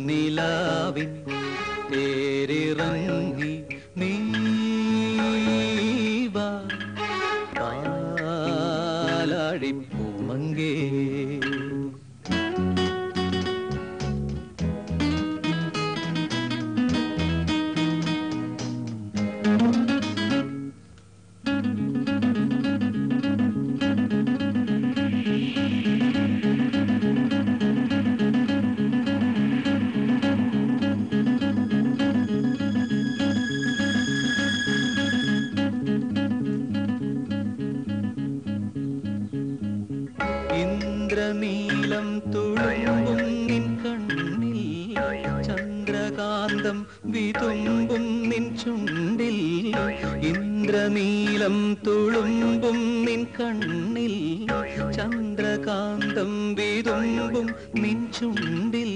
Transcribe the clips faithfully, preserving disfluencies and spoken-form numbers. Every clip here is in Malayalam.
പൂനിലാവിൻ തേരിറങ്ങി നീവാ പാലാഴിപ്പൂമങ്കേ. ഇന്ദ്രനീലം തുളുമ്പും നിൻ കണ്ണിൽ ചന്ദ്രകാന്തം വിതുമ്പും നിൻ ചുണ്ടിൽ. ഇന്ദ്രനീലം തുളുമ്പും നിൻ കണ്ണിൽ ചന്ദ്രകാന്തം വിതുമ്പും നിൻ ചുണ്ടിൽ.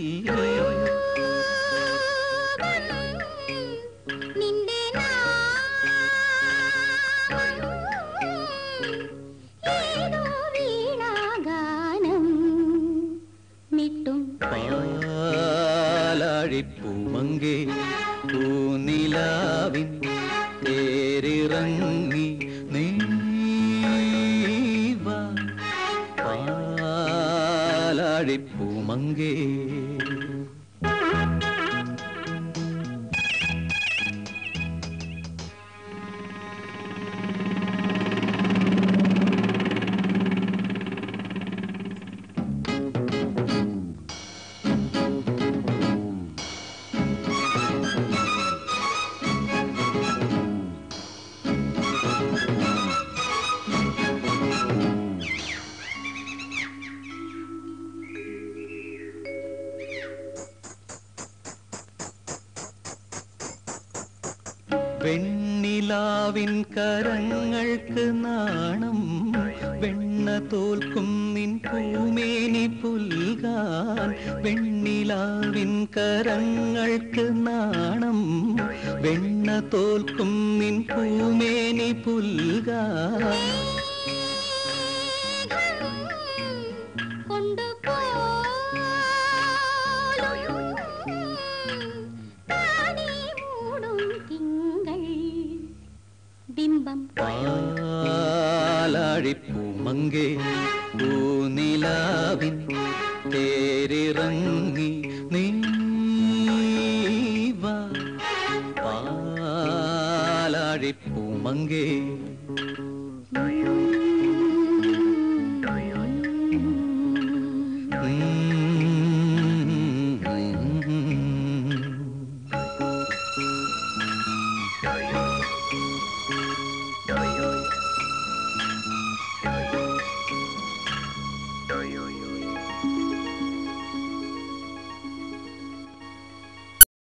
പാലാഴിപ്പൂമങ്കേ പൂനിലാവിൻ തേരിറങ്ങി നീവാ പാലാഴിപ്പൂമങ്കേ. വെണ്ണിലാവിൻ കരങ്ങൾക്ക് നാണം വെണ്ണ തോൽക്കും നിൻ പൂമേനി പുൽകാൻ. വെണ്ണിലാവിൻ കരങ്ങൾക്ക് നാണം വെണ്ണ തോൽക്കും നിൻ പൂമേനി പുൽകാൻ. പാലാഴിപ്പൂമങ്കേ പൂനിലാവിൻ തേരിറങ്ങി നീവാ പാലാഴിപ്പൂമങ്കേ.